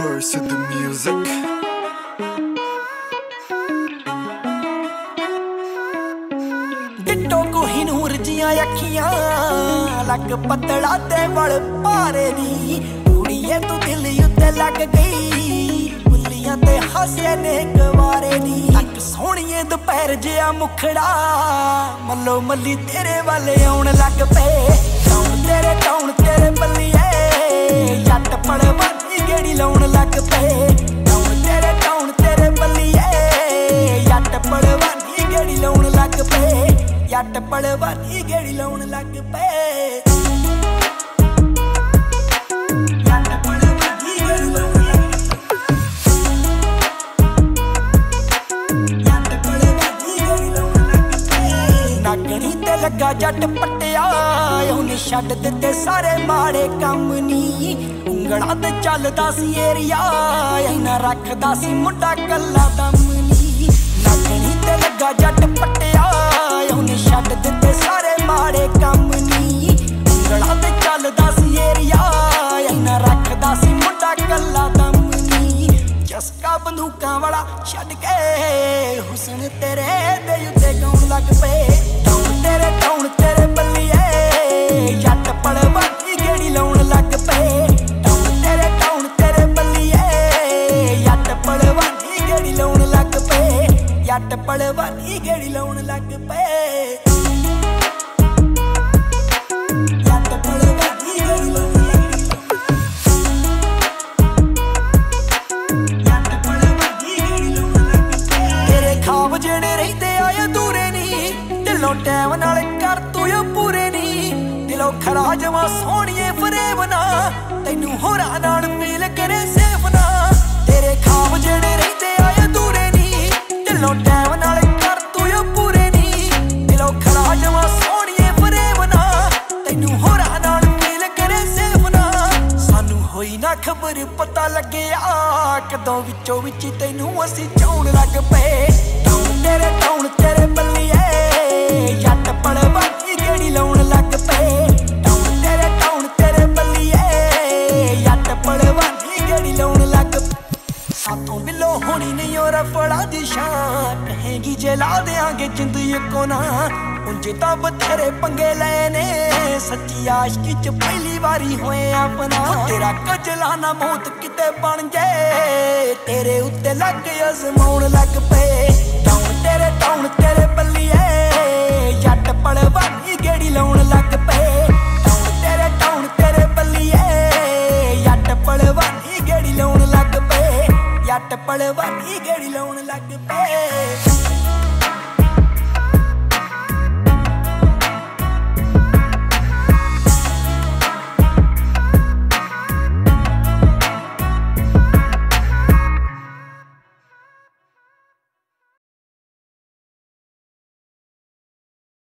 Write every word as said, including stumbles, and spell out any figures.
Curse with the music. Ditto Kohinoor जियां अखियां लग पतला ते वल पारे दी कुड़िए तू दिल उत्ते लग गई बुल्लियां ते हासे ने गवारे दी लग सोहणिए दोपहर जिया मुखड़ा मल्लो मल्ली तेरे वाले आउण लग पे टाउन तेरे टाउन तेरे बल्लिए जट पड़वानी गेड़ी लाउण लग पे टाउन तेरे टाउन तेरे बल्लिए जट पड़वानी गेड़ी लाउण लग पे जट पड़वानी गेड़ी लाउण लग पे जट पड़वानी गेड़ी लाउण लग जट पड़वानी गेड़ी लाउण लग पे नागणी ते लगा जट पट्टिया ਉਹਨੇ ਛੱਡ ਦਿੱਤੇ ਸਾਰੇ ਮਾੜੇ ਕੰਮ ਨੀ ਉਂਗਲਾਂ ਤੇ ਚੱਲਦਾ ਸੀ ਏਰੀਆ ਇਹਨਾਂ ਰੱਖਦਾ ਸੀ ਮੁੰਡਾ ਕੱਲਾ ਦਮ ਨੀ ਨਾਗਣੀ ਤੇ ਲੱਗਾ ਜੱਟ ਪੱਟਿਆ ਉਹਨੇ ਛੱਡ ਦਿੱਤੇ ਸਾਰੇ ਮਾੜੇ ਕੰਮ ਨੀ ਉਂਗਲਾਂ ਤੇ ਚੱਲਦਾ ਸੀ ਏਰੀਆ ਇਹਨਾਂ ਰੱਖਦਾ ਸੀ ਮੁੰਡਾ ਕੱਲਾ ਦਮ ਨੀ ਚਸਕਾ ਬੰਦੂਕਾਂ ਵਾਲਾ ਛੱਡ ਕੇ ਹੁਸਨ ਤੇਰੇ ਦੇ ਉੱਤੇ ਗਾਉਣ ਲੱਗ ਪਏ ਟਾਉਣ ਤੇਰੇ ਟਾਉਣ ਤੇਰੇ ਬੱਲੀਏ जट पड़वानी गेड़ी लाउण लग पे टाउन तेरे टाउन तेरे बल्लिए जट पड़वानी गेड़ी लाउण लग पे जट पड़वानी गेड़ी लाउण लग पे जट पड़वानी गेड़ी लाउण लग जट पड़वानी गेड़ी लाउण लग पे तेरे खाब जेड़े रहिंदे आए अधूरे नी दिलों टैम नाल कर तू पूरे नी दिलों खरा जमा सोहणिए फरेब ना तैनू होरां नाल मिल करे सेफ ना तेरे खाब जेड़े रहिंदे आए अधूरे नी दिलों टैम नाल कर तू पूरे नी दिलों खरा जमा सोहणिए फरेब ना तैनू होरां नाल मिल करे सेफ ना सानू होई ना खबर पता लग्गिया कदों विचों विच तैनू असीं चाउण लग पे टाउन तेरे टाउन तेरे बल्लिए जट पड़वानी गेड़ी लाउण लग पे टाउन तेरे टाउन तेरे बल्लिए जट पड़वानी गेड़ी लाउण लग साथों बिलो होनी नहीं और फड़ा दी शान कहेगी जे ला देंगे जिंद इको ना उंज तां बथेरे पंगे लेने सच्ची आशिकी च पहली बारी होए अपना तेरा कजला ना मौत किते बन जाए तेरे उत्ते लग अजमाउण लग पे टाउन तेरे टाउन तेरे बल्लिए जट पड़वानी गेड़ी लाउण लग पे टाउन तेरे टाउन तेरे बल्लिए जट पड़वानी गेड़ी लाउण लग पे जट पड़वानी गेड़ी लाउण लग पे।